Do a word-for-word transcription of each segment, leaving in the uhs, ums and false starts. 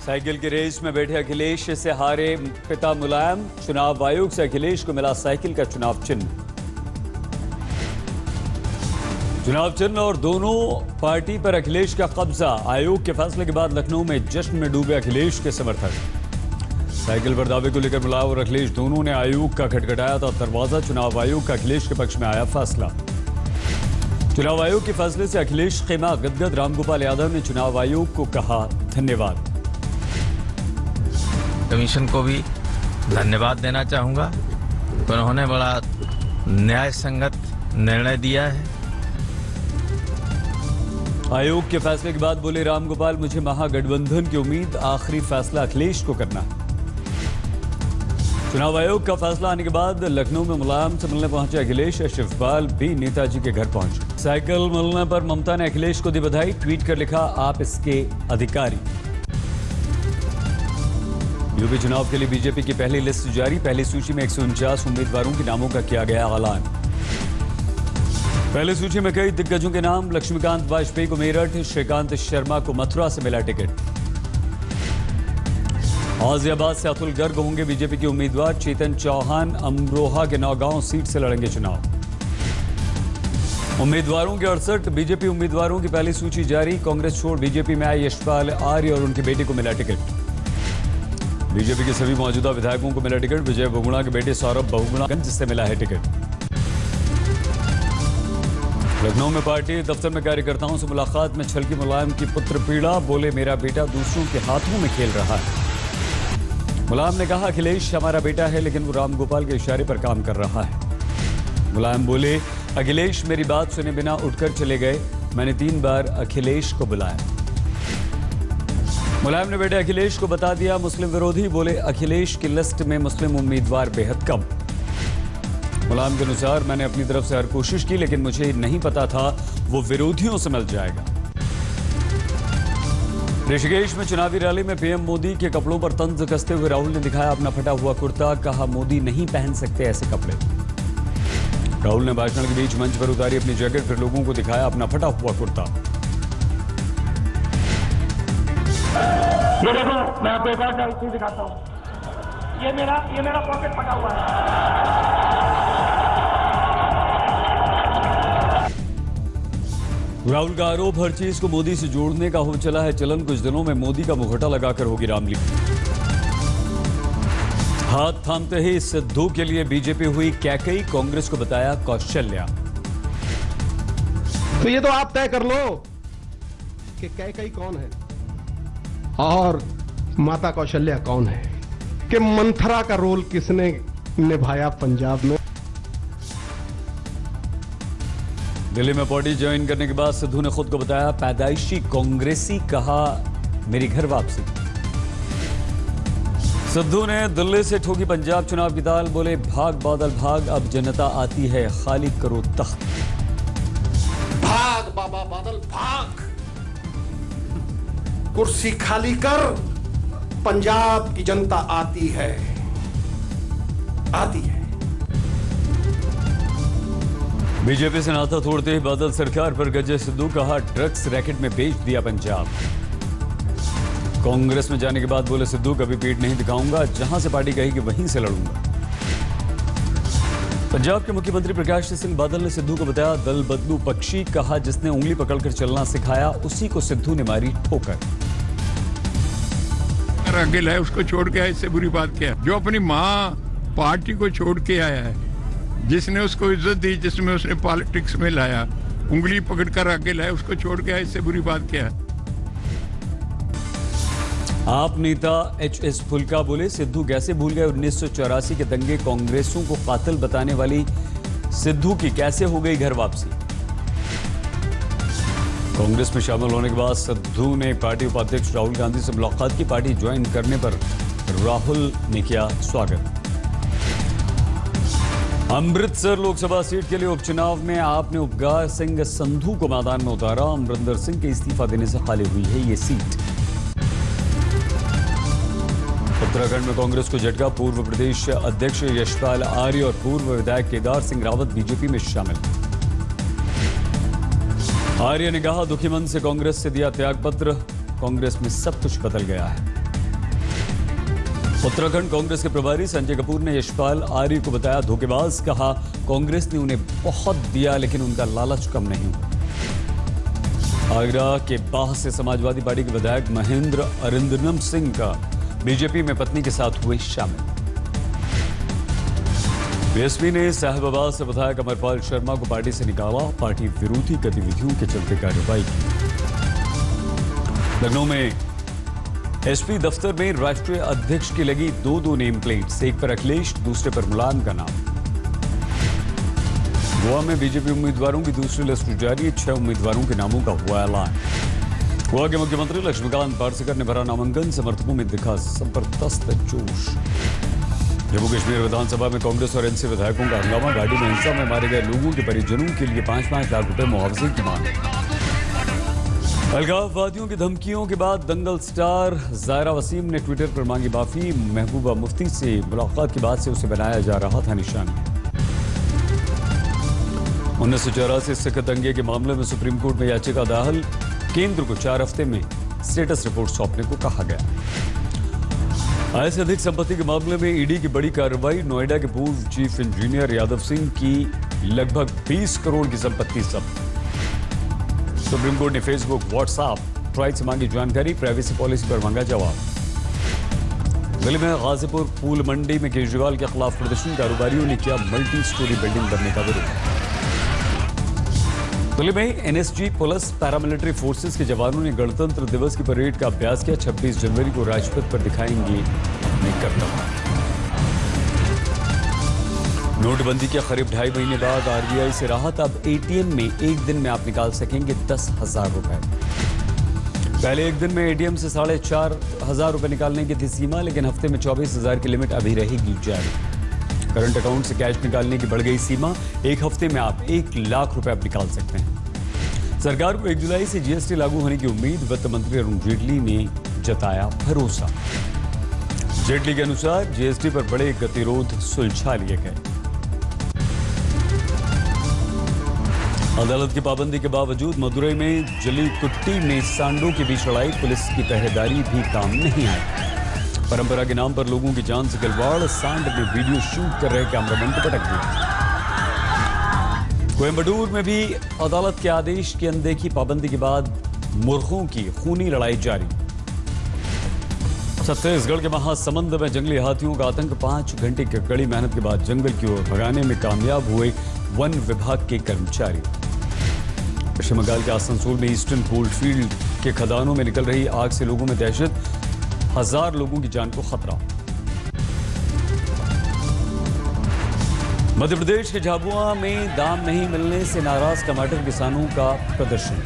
Cycle की race में बैठे अखिलेश से हारे पिता मुलायम। चुनाव आयोग से अखिलेश को मिला साइकिल का चुनाव चिन्ह। चुनाव चिन्ह और दोनों पार्टी पर अखिलेश का कब्जा। आयोग के फैसले के बाद लखनऊ में जश्न में डूबे अखिलेश के समर्थक। साइकिल पर दावे को लेकर मुलायम और अखिलेश दोनों ने आयोग का खटखटाया था दरवाजा। चुनाव आयोग का अखिलेश के पक्ष में आया फैसला। चुनाव आयोग के फैसले से अखिलेश खेमा गदगद। रामगोपाल यादव ने चुनाव आयोग को कहा धन्यवाद। कमीशन को भी धन्यवाद देना चाहूंगा। उन्होंने बड़ा न्याय संगत निर्णय दिया है। आयोग के फैसले के बाद बोले रामगोपाल, मुझे महागठबंधन की उम्मीद, आखिरी फैसला अखिलेश को करना है। चुनाव आयोग का फैसला आने के बाद लखनऊ में मुलायम से मिलने पहुंचे अखिलेश। शिवपाल भी नेताजी के घर पहुंचे। साइकिल मिलने पर ममता ने अखिलेश को दी बधाई। ट्वीट कर लिखा, आप इसके अधिकारी। यूपी चुनाव के लिए बीजेपी की पहली लिस्ट जारी। पहली सूची में एक सौ उनचास उम्मीदवारों के नामों का किया गया ऐलान। पहली सूची में कई दिग्गजों के नाम। लक्ष्मीकांत वाजपेयी को मेरठ, श्रीकांत शर्मा को मथुरा से मिला टिकट। गाजियाबाद से अतुल गर्ग होंगे बीजेपी के उम्मीदवार। चेतन चौहान अमरोहा के नौगांव सीट से लड़ेंगे चुनाव। उम्मीदवारों के अड़सठ। बीजेपी उम्मीदवारों की पहली सूची जारी। कांग्रेस छोड़ बीजेपी में आए यशपाल आर्य और उनके बेटे को मिला टिकट। बीजेपी के सभी मौजूदा विधायकों को मिला टिकट। विजय बहुगुणा के बेटे सौरभ बहुगुणा से मिला है टिकट। लखनऊ में पार्टी दफ्तर में कार्यकर्ताओं से मुलाकात में छलकी मुलायम की पुत्र पीड़ा। बोले, मेरा बेटा दूसरों के हाथों में खेल रहा है। मुलायम ने कहा, अखिलेश हमारा बेटा है लेकिन वो रामगोपाल के इशारे पर काम कर रहा है। मुलायम बोले, अखिलेश मेरी बात सुने बिना उठकर चले गए। मैंने तीन बार अखिलेश को बुलाया। मुलायम ने बेटे अखिलेश को बता दिया मुस्लिम विरोधी। बोले, अखिलेश की लिस्ट में मुस्लिम उम्मीदवार बेहद कम। मुलायम के अनुसार, मैंने अपनी तरफ से हर कोशिश की लेकिन मुझे नहीं पता था वो विरोधियों से मिल जाएगा। ऋषिकेश में चुनावी रैली में पीएम मोदी के कपड़ों पर तंज कसते हुए राहुल ने दिखाया अपना फटा हुआ कुर्ता। कहा, मोदी नहीं पहन सकते ऐसे कपड़े। राहुल ने भाषण के बीच मंच पर उतारी अपनी जैकेट, फिर लोगों को दिखाया अपना फटा हुआ कुर्ता। ये देखो, मैं आपको एक और चीज दिखाता हूँ। ये मेरा ये मेरा पॉकेट फटा हुआ है। राहुल का आरोप, हर चीज को मोदी से जोड़ने का हो चला है चलन। कुछ दिनों में मोदी का मुखौटा लगाकर होगी रामलीला। हाथ थामते ही सिद्धू के लिए बीजेपी हुई कैकई। कांग्रेस को बताया कौशल्या। तो ये तो आप तय कर लो कि कैकई कौन है और माता कौशल्या कौन है, कि मंथरा का रोल किसने निभाया पंजाब में। दिल्ली में पार्टी ज्वाइन करने के बाद सिद्धू ने खुद को बताया पैदाइशी कांग्रेसी। कहा, मेरी घर वापसी। सिद्धू ने दिल्ली से ठोकी पंजाब चुनाव की ताल। बोले, भाग बादल भाग, अब जनता आती है, खाली करो तख्त। भाग बाबा बादल भाग, कुर्सी खाली कर, पंजाब की जनता आती है, आती है। बीजेपी से नाता तोड़ते ही बादल सरकार पर गरजे सिद्धू। कहा, ड्रग्स रैकेट में बेच दिया पंजाब। कांग्रेस में जाने के बाद बोले सिद्धू, कभी पीठ नहीं दिखाऊंगा, जहां से पार्टी कहेगी वहीं से लड़ूंगा। पंजाब के मुख्यमंत्री प्रकाश सिंह बादल ने सिद्धू को बताया दल बदलू पक्षी। कहा, जिसने उंगली पकड़कर चलना सिखाया उसी को सिद्धू ने मारी ठोकर। आगे लाए उसको छोड़ के आया, इससे बुरी बात क्या है? जो अपनी माँ पार्टी को छोड़ के आया है, जिसने उसको इज्जत दी, जिसमें उसने पॉलिटिक्स में लाया, उंगली पकड़कर आगे लाया, उसको छोड़ के आया, इससे बुरी बात क्या है? आप नेता एच एस फुल्का बोले, सिद्धू कैसे भूल गए उन्नीस सौ चौरासी के दंगे। कांग्रेसों को कातिल बताने वाली सिद्धू की कैसे हो गई घर वापसी। कांग्रेस में शामिल होने के बाद सिद्धू ने पार्टी उपाध्यक्ष राहुल गांधी से मुलाकात की। पार्टी ज्वाइन करने पर राहुल ने किया स्वागत। अमृतसर लोकसभा सीट के लिए उपचुनाव में आपने उपगार सिंह संधू को मैदान में उतारा। अमरिंदर सिंह के इस्तीफा देने से खाली हुई है ये सीट। उत्तराखंड में कांग्रेस को झटका। पूर्व प्रदेश अध्यक्ष यशपाल आर्य और पूर्व विधायक केदार सिंह रावत बीजेपी में शामिल। आर्य ने कहा, दुखी मन से कांग्रेस से दिया त्यागपत्र। कांग्रेस में सब कुछ बदल गया है। उत्तराखंड कांग्रेस के प्रभारी संजय कपूर ने यशपाल आर्य को बताया धोखेबाज। कहा कांग्रेस ने उन्हें बहुत दिया लेकिन उनका लालच कम नहीं हुआ। आगरा के बाह से समाजवादी पार्टी के विधायक महेंद्र अरिंदनम सिंह का बीजेपी में पत्नी के साथ हुए शामिल। बीएसपी ने साहिबाबाद से विधायक अमरपाल शर्मा को पार्टी से निकाला। पार्टी विरोधी गतिविधियों के चलते कार्रवाई की। लखनऊ में एसपी दफ्तर में राष्ट्रीय अध्यक्ष की लगी दो दो नेम प्लेट्स, एक पर अखिलेश दूसरे पर मुलायम का नाम। गोवा में बीजेपी उम्मीदवारों की दूसरी लिस्ट जारी, छह उम्मीदवारों के नामों का हुआ ऐलान। गोवा के मुख्यमंत्री लक्ष्मीकांत पार्सेकर ने भरा नामांकन, समर्थकों में दिखा जबरदस्त जोश। जम्मू कश्मीर विधानसभा में कांग्रेस और एनसी विधायकों का हंगामा, गाड़ी में हिंसा में मारे गए लोगों के परिजनों के लिए पांच पांच लाख रुपए मुआवजे की मांग। अलगाववादियों की धमकियों के बाद दंगल स्टार जायरा वसीम ने ट्विटर पर मांगी माफी। महबूबा मुफ्ती से मुलाकात के बाद से उसे बनाया जा रहा था निशाना। उन्नीस सौ चौरासी सिख दंगे के मामले में सुप्रीम कोर्ट में याचिका दाखिल, केंद्र को चार हफ्ते में स्टेटस रिपोर्ट सौंपने को कहा गया। आय से अधिक संपत्ति के मामले में ईडी की बड़ी कार्रवाई, नोएडा के पूर्व चीफ इंजीनियर यादव सिंह की लगभग बीस करोड़ की संपत्ति जब्त। सुप्रीम कोर्ट ने फेसबुक, व्हाट्सएप, ट्राई से मांगी जानकारी, प्राइवेसी पॉलिसी पर मांगा जवाब। दिल्ली में गाजीपुर फूल मंडी में केजरीवाल के खिलाफ प्रदर्शन, कारोबारियों ने किया मल्टी स्टोरी बिल्डिंग बनने का विरोध। दिल्ली में एनएसजी पुलिस पैरामिलिट्री फोर्सेस के जवानों ने गणतंत्र दिवस की परेड का अभ्यास किया। छब्बीस जनवरी को राजपथ पर दिखाएंगे अपने कर्तव्य। नोटबंदी के करीब ढाई महीने बाद आरबीआई से राहत, अब एटीएम में एक दिन में आप निकाल सकेंगे दस हजार रुपए। पहले एक दिन में एटीएम से साढ़े चार हजार रुपए निकालने की थी सीमा, लेकिन हफ्ते में चौबीस हजार की लिमिट अभी रहेगी जारी। करंट अकाउंट से कैश निकालने की बढ़ गई सीमा, एक हफ्ते में आप एक लाख रुपए अब निकाल सकते हैं। सरकार को एक जुलाई से जीएसटी लागू होने की उम्मीद, वित्त मंत्री अरुण जेटली ने जताया भरोसा। जेटली के अनुसार जीएसटी पर बड़े गतिरोध सुलझा लिए गए। अदालत की पाबंदी के बावजूद मदुरई में जली कुट्टी में सांडों के बीच लड़ाई, पुलिस की पहरेदारी भी काम नहीं आई। परंपरा के नाम पर लोगों की जान से खिलवाड़, सांड में वीडियो शूट कर रहे कैमरामैन को पटक दिया। कोयम्बटूर में भी अदालत के आदेश की अनदेखी, पाबंदी के बाद मुर्गों की खूनी लड़ाई जारी। छत्तीसगढ़ के महासमुंद में जंगली हाथियों का आतंक, पांच घंटे की कड़ी मेहनत के बाद जंगल की ओर भगाने में कामयाब हुए वन विभाग के कर्मचारी। पश्चिम बंगाल के आसनसोल में ईस्टर्न कोल्डफील्ड के खदानों में निकल रही आग से लोगों में दहशत, हजार लोगों की जान को खतरा। मध्य प्रदेश के झाबुआ में दाम नहीं मिलने से नाराज टमाटर किसानों का प्रदर्शन।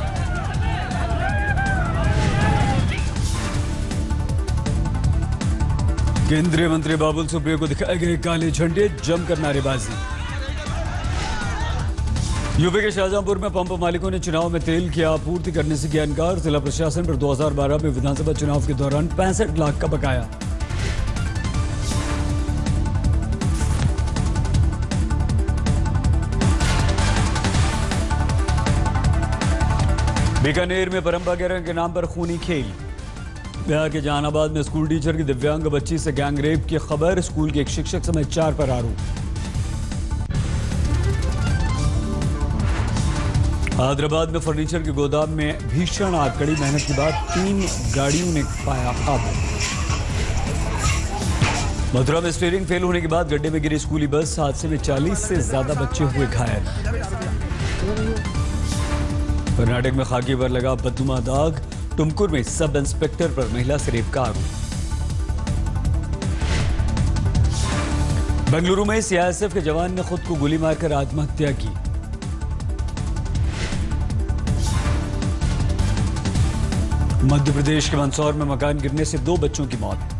केंद्रीय मंत्री बाबुल सुप्रियो को दिखाए गए काले झंडे, जमकर नारेबाजी। यूपी के शाहजहांपुर में पंप मालिकों ने चुनाव में तेल की आपूर्ति करने से किया इनकार। जिला प्रशासन पर दो हज़ार बारह में विधानसभा चुनाव के दौरान पैंसठ लाख का बकाया। बीकानेर में परंपरा के नाम पर खूनी खेल। बिहार के जहानाबाद में स्कूल टीचर की दिव्यांग बच्ची से गैंग रेप की खबर, स्कूल के एक शिक्षक समेत चार पर आरोप। हैदराबाद में फर्नीचर के गोदाम में भीषण आग, कड़ी मेहनत के बाद तीन गाड़ियों ने पाया काबू। मथुरा में स्टीयरिंग फेल होने के बाद गड्ढे में गिरी स्कूली बस, हादसे में चालीस से ज्यादा बच्चे हुए घायल। कर्नाटक में खाकी पर लगा बदनुमा दाग, टुमकुर में सब इंस्पेक्टर पर महिला से रेप का आरोप। बेंगलुरु में सीआईएसएफ के जवान ने खुद को गोली मारकर आत्महत्या की। मध्य प्रदेश के मंदसौर में मकान गिरने से दो बच्चों की मौत।